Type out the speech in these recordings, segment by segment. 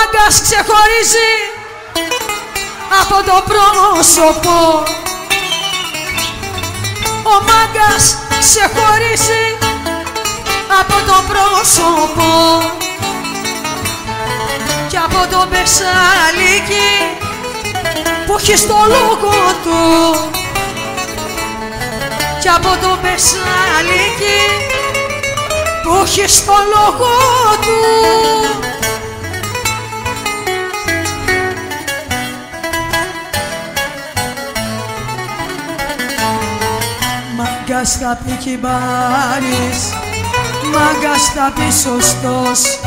μάγκας ξεχωρίζει από το πρόσωπο. Ο μάγκας ξεχωρίζει από το πρόσωπο και από το μπεσαλίκι που έχει στο λόγο του, και από το μπεσαλίκι που έχει στο λόγο του. Μάγκας θα πει κυμπάρης, μάγκας θα πει σωστός,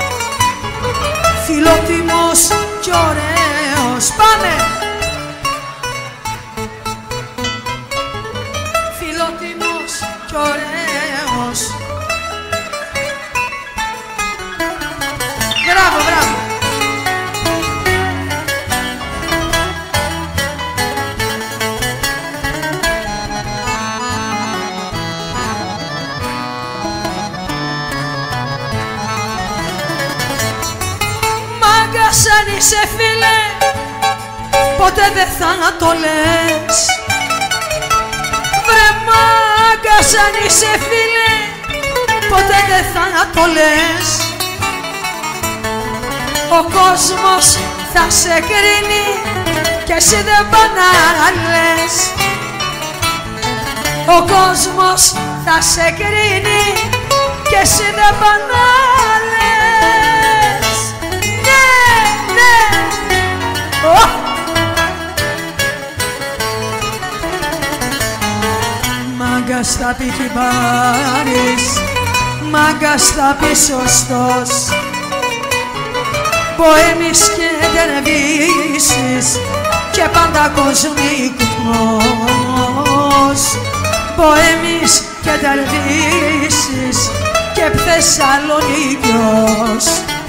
φιλότιμος κι ωραίος. Πάμε! Φιλότιμος κι ωραίος. Μπράβο, μπράβο! Αν είσαι φίλε, ποτέ δεν θα το λες. Βρε μάγκας, αν είσαι φίλε, ποτέ δεν θα το λες. Ο κόσμος θα σε κρίνει και εσύ δεν πά να λες. Ο κόσμος θα σε κρίνει και εσύ δεν πά να λες. Μάγκας θα πει κυμπάρης, μάγκας θα πει σωστός, ποέμις και τερβίσεις και πάντα κοσμικός. Ποέμις και τερβίσεις και Θεσσαλονίκιος.